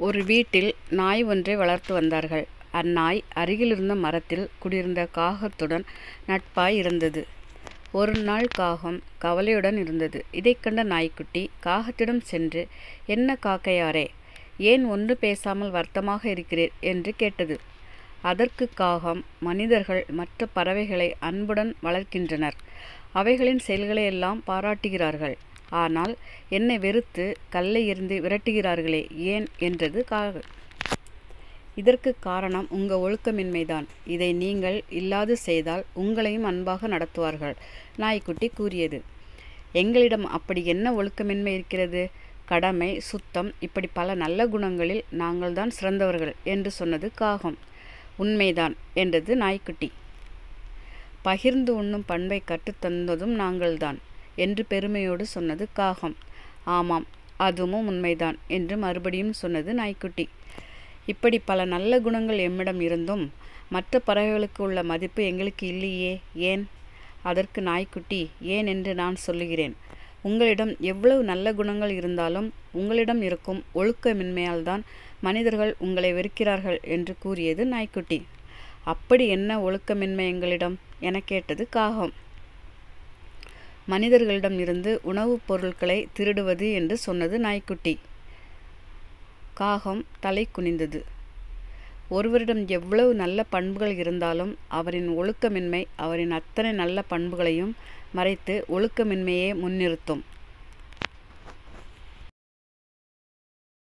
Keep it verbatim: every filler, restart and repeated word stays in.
ஒரு வீட்டில் நாய் ஒன்றை வளர்த்து வந்தார்கள். அந்நாய் அருகிலிருந்த மரத்தில் குடியிருந்த காகத்துடன் நட்பாய் இருந்தது. ஒரு நாள் காகம் கவலையுடன் இருந்தது. இதைக் கண்ட நாய்க்குட்டி காகத்திடம் சென்று, "என்ன காக்கையாரே, ஏன் ஒன்று பேசாமல் வருத்தமாக இருக்கிறீர்?" என்று கேட்டது. அதற்கு காகம், "மனிதர்கள் மற்ற பறவைகளை அன்புடன் வளர்க்கின்றனர். அவைகளின் செயல்களையெல்லாம் பாராட்டுகிறார்கள். ஆனால் என்னை வெறுத்து கல்லை எறிந்து விரட்டுகிறார்களே, ஏன்?" என்றது காகம். "இதற்கு காரணம் உங்கள் ஒழுக்கமின்மைதான். இதை நீங்கள் இல்லாது செய்தால் உங்களையும் அன்பாக நடத்துவார்கள்," நாய்க்குட்டி கூறியது. "எங்களிடம் அப்படி என்ன ஒழுக்கமின்மை இருக்கிறது? கடமை, சுத்தம், இப்படி பல நல்ல குணங்களில் நாங்கள்தான் சிறந்தவர்கள்," என்று சொன்னது காகம். "உண்மைதான்," என்றது நாய்க்குட்டி. "பகிர்ந்து உண்ணும் பண்பை கற்றுத்தந்ததும் நாங்கள்தான்," என்று பெருமையோடு சொன்னது காகம். "ஆமாம், அதுவும் உண்மைதான்," என்று மறுபடியும் சொன்னது நாய்க்குட்டி. "இப்படி பல நல்ல குணங்கள் எம்மிடம் இருந்தும் மற்ற பறவைகளுக்கு உள்ள மதிப்பு எங்களுக்கு இல்லையே, ஏன்?" அதற்கு நாய்க்குட்டி, "ஏன் என்று நான் சொல்லுகிறேன். உங்களிடம் எவ்வளவு நல்ல குணங்கள் இருந்தாலும் உங்களிடம் இருக்கும் ஒழுக்கமின்மையால்தான் மனிதர்கள் உங்களை வெறுக்கிறார்கள்," என்று கூறியது நாய்க்குட்டி. "அப்படி என்ன ஒழுக்கமின்மை எங்களிடம்?" என கேட்டது காகம். "மனிதர்களிடம் இருந்து உணவுப் பொருட்களை திருடுவது," என்று சொன்னது நாய்க்குட்டி. காகம் தலை குனிந்தது. ஒருவரிடம் எவ்வளவு நல்ல பண்புகள் இருந்தாலும் அவரின் ஒழுக்கமின்மை அவரின் அத்தனை நல்ல பண்புகளையும் மறைத்து ஒழுக்கமின்மையே முன்னிறுத்தும்.